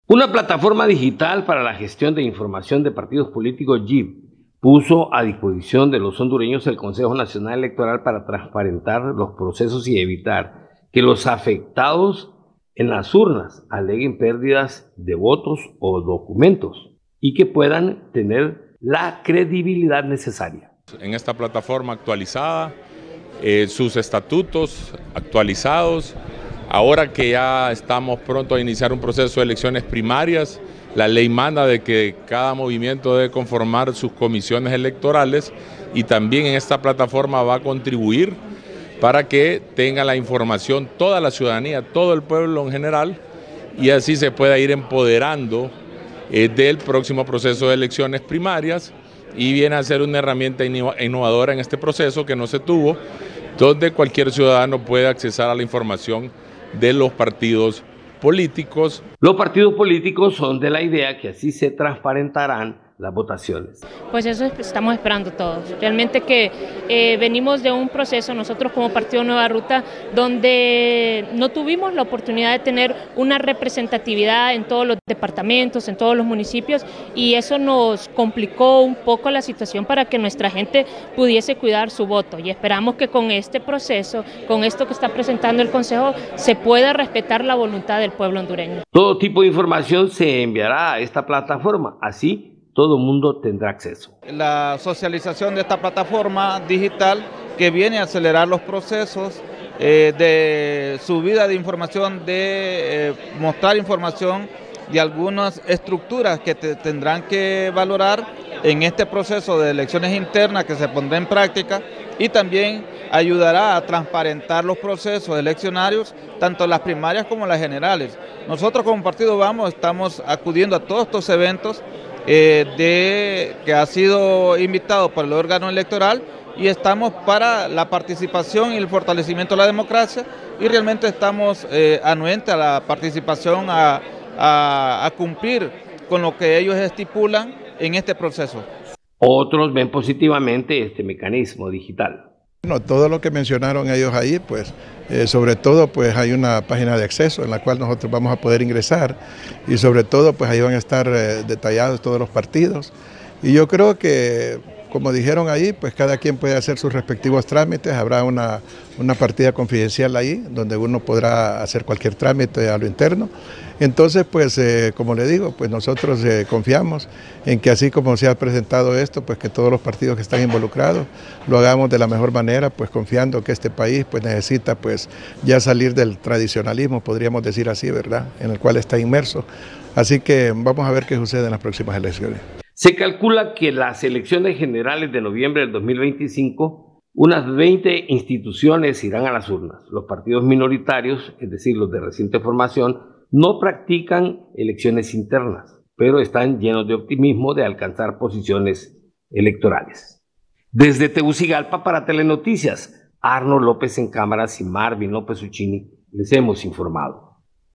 Una plataforma digital para la gestión de información de partidos políticos, JIP, puso a disposición de los hondureños el Consejo Nacional Electoral para transparentar los procesos y evitar que los afectados en las urnas aleguen pérdidas de votos o documentos y que puedan tener la credibilidad necesaria. En esta plataforma actualizada, sus estatutos actualizados, ahora que ya estamos pronto a iniciar un proceso de elecciones primarias, la ley manda de que cada movimiento debe conformar sus comisiones electorales y también en esta plataforma va a contribuir para que tenga la información toda la ciudadanía, todo el pueblo en general, y así se pueda ir empoderando del próximo proceso de elecciones primarias, y viene a ser una herramienta innovadora en este proceso que no se tuvo, donde cualquier ciudadano puede accesar a la información de los partidos políticos. Los partidos políticos son de la idea que así se transparentarán las votaciones. Pues eso estamos esperando todos. Realmente que venimos de un proceso, nosotros como Partido Nueva Ruta, donde no tuvimos la oportunidad de tener una representatividad en todos los departamentos, en todos los municipios, y eso nos complicó un poco la situación para que nuestra gente pudiese cuidar su voto. Y esperamos que con este proceso, con esto que está presentando el Consejo, se pueda respetar la voluntad del pueblo hondureño. Todo tipo de información se enviará a esta plataforma, así todo el mundo tendrá acceso. La socialización de esta plataforma digital que viene a acelerar los procesos de subida de información, de mostrar información de algunas estructuras que tendrán que valorar en este proceso de elecciones internas que se pondrá en práctica, y también ayudará a transparentar los procesos eleccionarios, tanto las primarias como las generales. Nosotros como partido estamos acudiendo a todos estos eventos que ha sido invitado por el órgano electoral, y estamos para la participación y el fortalecimiento de la democracia, y realmente estamos anuentes a la participación, a cumplir con lo que ellos estipulan en este proceso. Otros ven positivamente este mecanismo digital. Bueno, todo lo que mencionaron ellos ahí, pues sobre todo pues hay una página de acceso en la cual nosotros vamos a poder ingresar, y sobre todo pues ahí van a estar detallados todos los partidos, y yo creo que, como dijeron ahí, pues cada quien puede hacer sus respectivos trámites. Habrá una partida confidencial ahí donde uno podrá hacer cualquier trámite a lo interno. Entonces, pues como le digo, pues nosotros confiamos en que así como se ha presentado esto, pues que todos los partidos que están involucrados lo hagamos de la mejor manera, pues confiando que este país pues necesita pues ya salir del tradicionalismo, podríamos decir así, ¿verdad?, en el cual está inmerso. Así que vamos a ver qué sucede en las próximas elecciones. Se calcula que las elecciones generales de noviembre del 2025, unas 20 instituciones irán a las urnas. Los partidos minoritarios, es decir, los de reciente formación, no practican elecciones internas, pero están llenos de optimismo de alcanzar posiciones electorales. Desde Tegucigalpa para Telenoticias, Arno López en cámaras y Marvin López Uccini, les hemos informado.